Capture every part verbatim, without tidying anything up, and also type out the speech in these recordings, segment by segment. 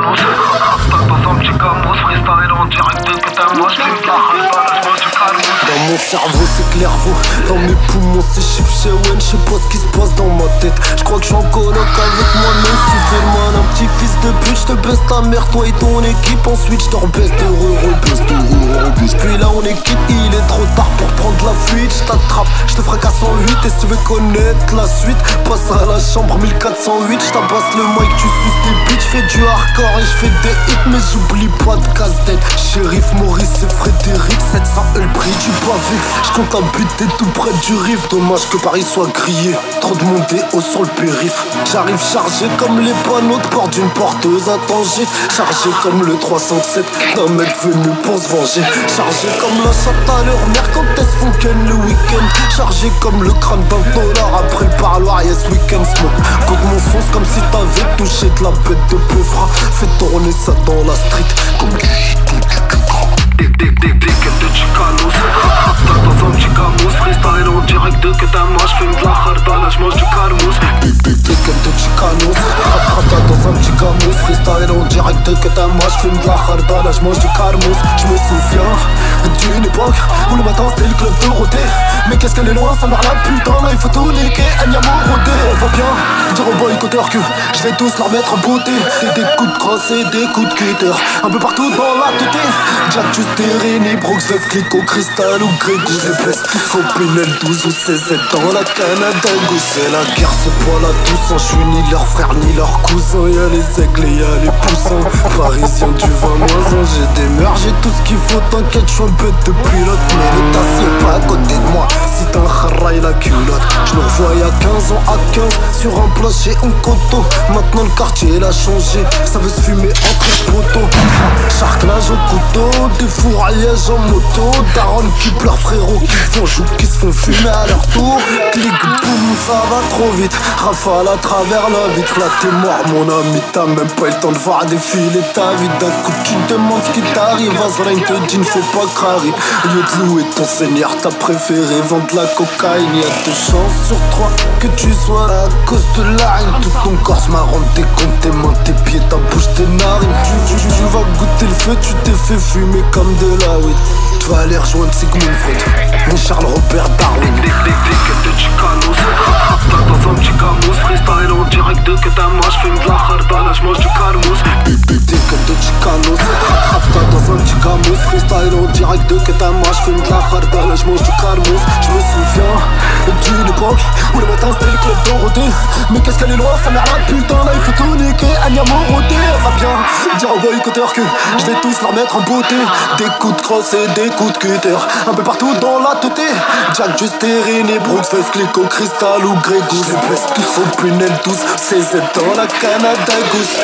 Chicanos. Dans un petit camos, freestyle en direct de Ketama. J'fume de la halbala, j'mange du calmos. Dans mon cerveau c'est clairvaux, dans mes poumons c'est chiffre chez Wen. J'sais pas ce qui se passe dans ma tête. J'crois que j'suis en coloc avec moi-même. Si fais le mal, un petit fils de pute. J'te baisse ta mère, toi et ton équipe. Ensuite j'te rebaisse de re-rebaisse de re-rebaisse. Puis là on est quitte, il est trop tard pour prendre la fuite. J't'attrape, j'te fracasse en huit. Et si tu veux connaître la suite, passe à la chambre mille quatre cent huit. J'tabasse le mic, tu suces des bitches. J'fais du hardcore et j'fais des hits. Mais j'oublie pas de casse-tête. Shérif, Maurice et Frédéric, sept cents E le prix du pavé. J'compte un but, t'es tout près du riff. Dommage que Paris soit grillé, trop de monde est haut sur le périph'. J'arrive chargé comme les panneaux de porte d'une porteuse à Tanger. Chargé comme le trois cent sept d'un mec venu pour se venger. Chargé comme la chatte à leur mère quand elles se font ken le week-end. Chargé comme le crâne d'un dollar après le parloir, yes week-end smoke. Compte mon sauce comme si t'avais touché de la bête de peufra. Fais tourner ça dans la street comme du shit ou du cucra. Des des des des de Chicanos. Dans un petit camos, freestyle en direct de Ketama. J'fume de la hardala, j'mange du calmos. Des des des de Chicanos. Rap dans un petit camos, freestyle en direct de Ketama. J'fume de la hardala, j'mange du calmos. J'me souviens d'une époque où le matin c'était le club de Rodé. Mais qu'est-ce qu'elle est loin, ça m'a la putain. Là il faut tout niquer, Agnamo Rodé. On va bien dire aux boycotteurs que je vais tous leur mettre en beauté. Des coups de crosse et des coups de cutter un peu partout dans la tête. Jack Justerini, Brooks, Veuve, Clicquot, Cristal ou Grégou. Je les baisse tous au Pinel douze ou seize dans la Canada Goose. C'est la guerre, c'est pas la douce. Je suis ni leur frère ni leur cousin. Y'a les aigles et y'a les poussins. Parisien du vingt moins un. J'ai des meurs, j'ai tout ce qu'il faut. T'inquiète, j'suis un bête de pilote. Mais ne t'assieds pas à côté de moi si t'as un kharaï la culotte. J'me revois y'a quinze ans à quinze sur un plancher en coton. Maintenant le quartier il a changé, ça veut se fumer entre les poteaux. Charclage au couteau, des fourraillages en moto. Daron qui pleurent, frérot qui se font jouer, qui se font fumer à leur tour. Clic, boum, ça va trop vite. Rafale à travers la vitre, là t'es mort mon ami. T'as même pas eu le temps de voir défiler ta vie. D'un coup tu te demandes ce qui t'arrive. Azraïn te dit ne faut pas crari. Au lieu de louer ton seigneur, t'as préféré vendre la cocaïne. Y'a deux chances sur trois que tu sois là à cause de la haine. Tout ton corps se marronne, tes comptes, tes mains, tes pieds, ta bouche, tes narines. Tu, tu, tu vas goûter le feu, tu t'es fait fumer comme de la weed. Tu vas aller rejoindre Sigmund Freud et Charles Robert Darwin. Des des des de Chicanos. Dans un petit camos, freestyle en direct de Ketama. J'fume de la hardala, j'mange du calmos. Des des des de Chicanos. Rap-rap dans un petit camos, freestyle en direct de Ketama. J'fume de la hardala, j'mange du calmos. J'me souviens d'une époque où le matin c'était le club d'Orodé. Mais qu'est-ce qu'elle est loin, sa mère la putain. Là il faut tout niquer, Agnamo Rodé. Va bien dire aux boycotteurs que je vais tous leur mettre en beauté. Des coups de crosse et des coups de cutter un peu partout dans la tête. Jack Justerini, Brooks, Veuve, Clicquot, Cristal ou Grégou. Je les baisse tous au Pinel douze, seize dans la Canada Goose.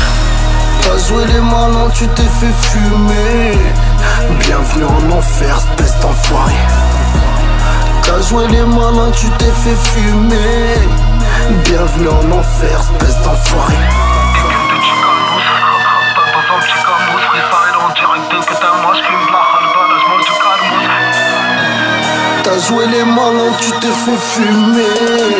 T'as joué les malins, tu t'es fait fumer. Bienvenue en enfer, espèce d'enfoiré. T'as joué les malins, tu t'es fait fumer. Bienvenue en enfer, espèce d'enfoiré. T'as joué les malins, tu t'es fait fumer.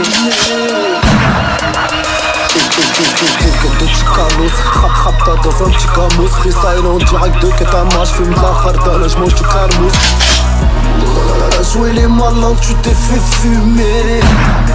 De Chicanos, rap rap t'as dans un petit camos. Freestyle en direct de Ketama. J'fume de la hardala, j'mange du calmos. T'as joué les malins, tu t'es fait fumer.